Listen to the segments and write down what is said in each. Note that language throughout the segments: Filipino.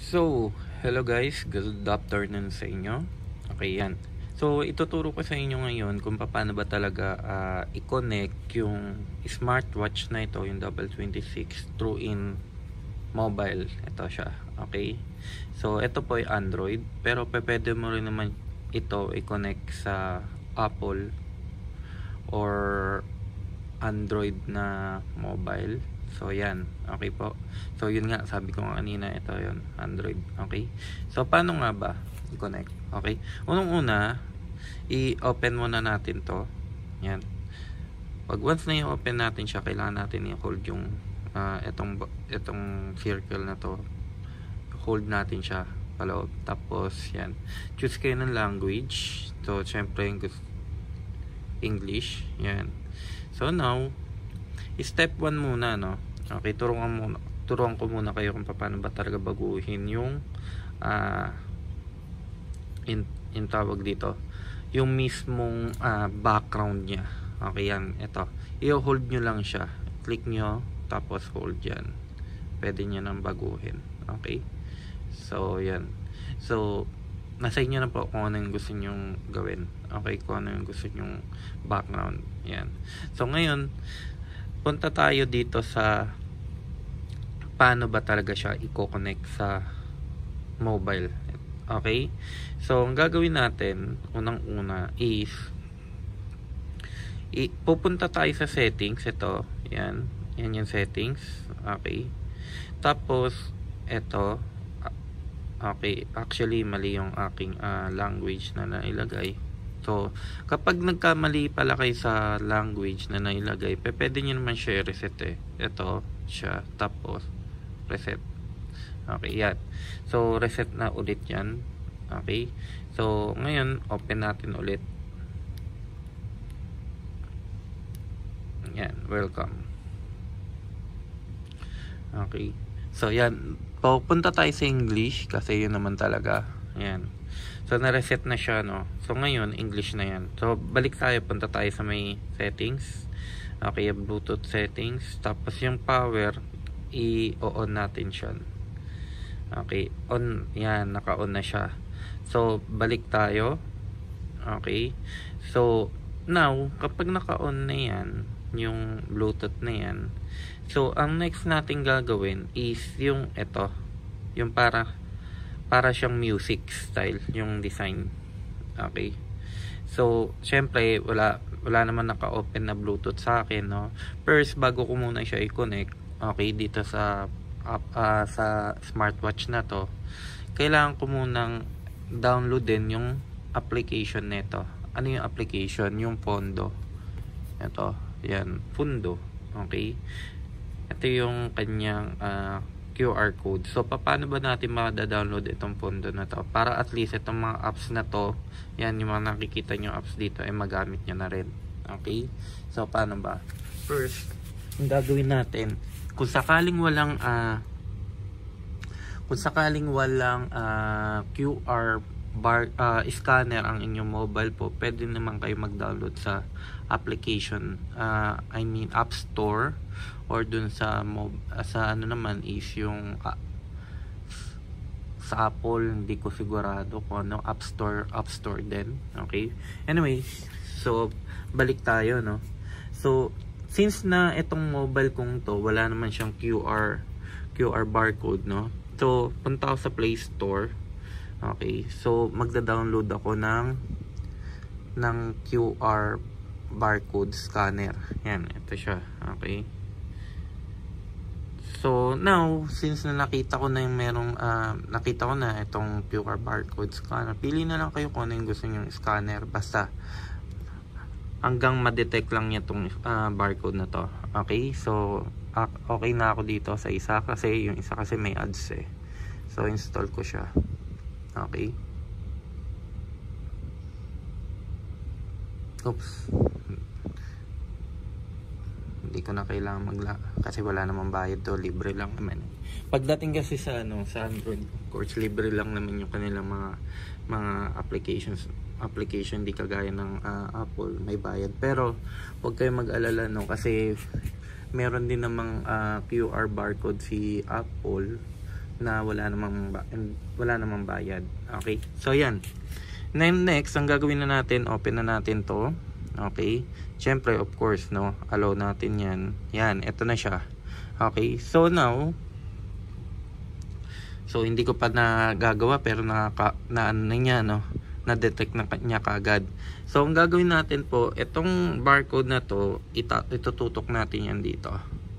So, hello guys, good afternoon sa inyo. Okay, yan. So, ituturo ko sa inyo ngayon kung paano ba talaga i-connect yung smartwatch na ito, yung Double 26 through in mobile. Ito siya, okay? So, ito po ay Android, pero pwede mo rin naman ito i-connect sa Apple or Android na mobile. So yan, okay po. So yun nga, sabi ko nga kanina, ito yun, Android. Okay, so paano nga ba i-connect? Okay, unang-una i-open muna natin to. Yan, pag once na i-open natin siya, kailangan natin i-hold yung itong circle na to. Hold natin siya paloob. Tapos yan, choose kayo ng language. So syempre English. Yan. So now, step 1 muna, no? Okay, turuan ko muna kayo kung paano ba talaga baguhin yung in tawag dito, yung mismong background niya. Okay, yan, ito. I-hold nyo lang siya. Click nyo, tapos hold yan. Pwede nyo nang baguhin. Okay? So, yan. So, nasa inyo na po kung ano yung gusto nyong gawin. Okay, kung ano yung gusto nyong background. Yan. So, ngayon, punta tayo dito sa paano ba talaga siya i-connect sa mobile. Okay? So, ang gagawin natin, unang-una is pupunta tayo sa settings. Ito, yan. Yan yung settings. Okay? Tapos, ito, okay, actually mali yung aking language na nailagay. So, kapag nagkamali pala kayo sa language na nailagay, pwede nyo naman siya reset eh. Ito siya, tapos reset. Okay, yan. So, reset na ulit yan. Okay. So, ngayon, open natin ulit. Yan, welcome. Okay. So, yan. Pupunta tayo sa English kasi yun naman talaga. Yan. So, na-reset na siya, no? So, ngayon, English na yan. So, balik tayo. Punta tayo sa may settings. Okay, Bluetooth settings. Tapos, yung power, i-on natin siya. Okay, on. Yan, naka-on na siya. So, balik tayo. Okay. So, now, kapag naka-on na yan, yung Bluetooth na yan, so, ang next natin gagawin is yung ito. Yung para siyang music style yung design. Okay, so syempre wala naman naka-open na Bluetooth sa akin, no? First, bago ko muna siya i-connect, okay, dito sa smartwatch na to, kailangan ko munang download din yung application nito. Ano yung application? Yung Pondo. Ito, yan, Pondo. Okay, ito yung kanyang QR code. So, paano ba natin ma-download itong Pondo na to? Para at least itong mga apps na to, yan, yung mga nakikita nyo apps dito, ay magamit nyo na rin. Okay? So, paano ba? First, ang gagawin natin, kung sakaling walang QR scanner ang inyong mobile po, pwede naman kayo mag-download sa application, App Store, or dun sa ano naman is yung sa Apple, hindi ko sigurado kung ano, App Store din. Okay, anyway, so balik tayo, no? So, since na itong mobile kong to, wala naman siyang QR barcode, no? So, punta ako sa Play Store. Okay, so magda-download ako ng QR barcode scanner. Yan, ito siya. Okay, so now, since na nakita ko na yung nakita ko na itong QR barcode scanner, pili na lang kayo kung ano yung gusto nyo scanner, basta hanggang ma-detect lang niya itong barcode na to. Okay, so okay na ako dito sa isa, kasi yung isa kasi may ads eh. So, install ko siya. Okay, oops, hindi ko na kailangan kasi wala namang bayad to, libre lang naman. Pagdating kasi sa Android, of course, libre lang naman yung kanilang mga application, di kagaya ng Apple, may bayad. Pero huwag kayong mag-alala, no, kasi meron din namang QR barcode si Apple na wala namang bayad. Okay? So yan. Next, ang gagawin na natin, open na natin 'to. Okay? Syempre, of course, no, allow natin 'yan. Yan, ito na siya. Okay? So now, so hindi ko pa nagagawa pero na ano na niya, no, na-detect na niya kagad. So ang gagawin natin po, itong barcode na to, itututok natin yan dito.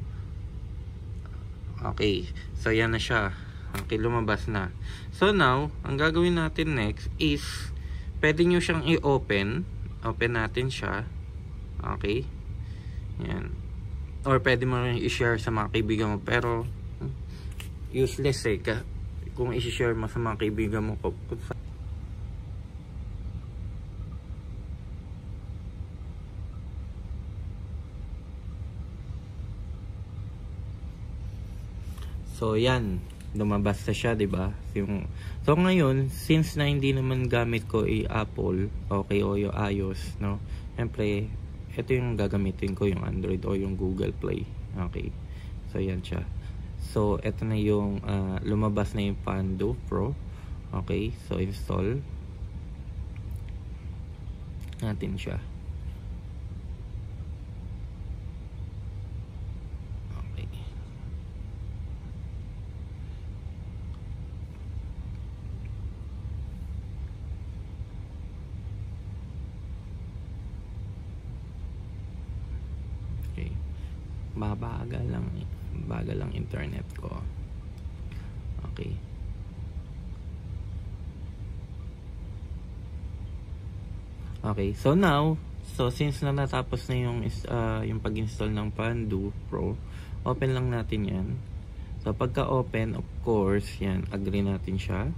Okay, so yan na siya. Okay, lumabas na. So now, ang gagawin natin next is, pwede nyo siyang i-open. Open natin siya. Okay, yan. Or pwede mo rin i-share sa mga kaibigan mo, pero useless eh kung i-share mo sa mga kaibigan mo. So yan, lumabas na siya, 'di ba? So ngayon, since na hindi naman gamit ko Apple, okay, o yung iOS, no. Siyempre, ito yung gagamitin ko, yung Android o yung Google Play. Okay. So yan siya. So ito na yung lumabas na yung Pando Pro. Okay, so install natin siya. Bagal lang internet ko. Okay. Okay, so now, since na natapos na yung pag-install ng Pando Pro, open lang natin 'yan. So pagka open, of course, yan, agree natin siya.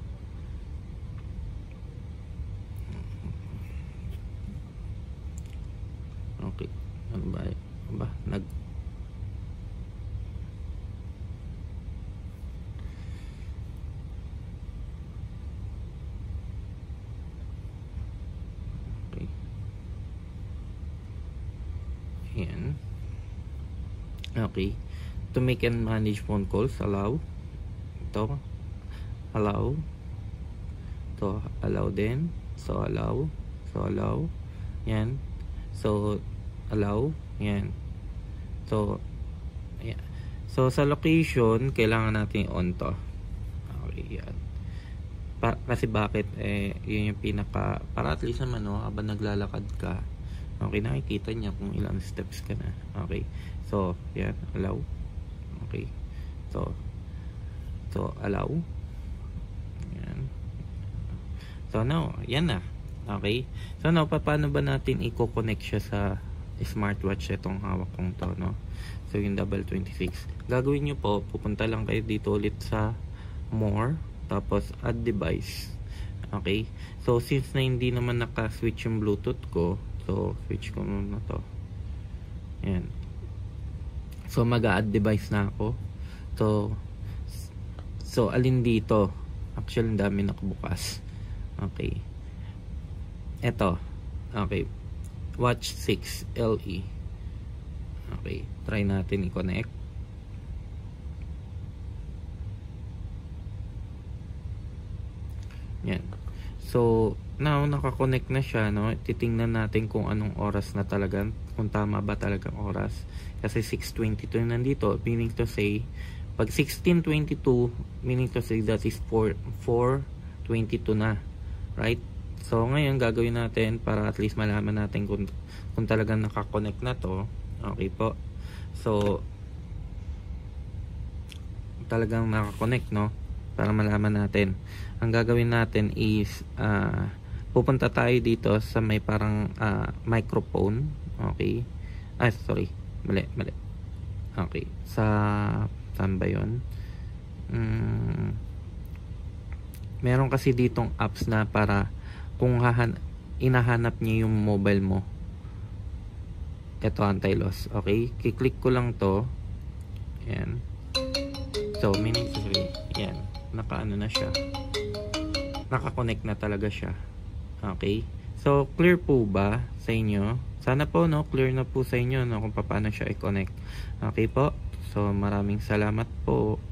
Okay. Ano ba? Yan. Okay. To make and manage phone calls, allow. Ito. Allow. Ito, allow din. So, allow. So, allow. Yan. So, allow. Yan. So, yan. So, sa location, kailangan natin on to. Okay, yan. Kasi bakit? Yun yung pinaka, para at least naman, no, habang naglalakad ka, okay, nakikita niya kung ilang steps ka na. Okay. So, yan. Allow. Okay. So, allow. Yan. So, now, yan na. Okay. So, now, paano ba natin i-connect siya sa smartwatch itong hawak kong to, no? So, yung double 26. Gagawin nyo po, pupunta lang kayo dito ulit sa more, tapos add device. Okay. So, since na hindi naman naka-switch yung Bluetooth ko, so, switch ko muna to. Ayan. So, mag-add device na ako. So, alin dito? Actually, ang dami nakabukas. Okay. Ito. Okay. Watch 6 LE. Okay. Try natin i-connect. Yan. So, now, nakakonect na siya, no? Titingnan natin kung anong oras na talaga, kung tama ba talagang oras. Kasi 6:22 nandito, meaning to say, pag 16:22, meaning to say that is 4:22 na. Right? So, ngayon, gagawin natin para at least malaman natin kung talagang nakakonect na to. Okay po. So, talagang nakakonect, no? Para malaman natin. Ang gagawin natin is pupunta tayo dito sa may parang microphone. Okay. Sorry. Mali. Okay. Saan ba yun? Meron kasi ditong apps na para kung inahanap niya yung mobile mo. Ito, anti-loss. Okay. Kiklik ko lang to. Ayan. So, meaning to say, yan. Naka-ano na siya. Naka-connect na talaga siya. Okay. So, clear po ba sa inyo? Sana po, no, clear na po sa inyo, no, kung paano siya i-connect. Okay po. So, maraming salamat po.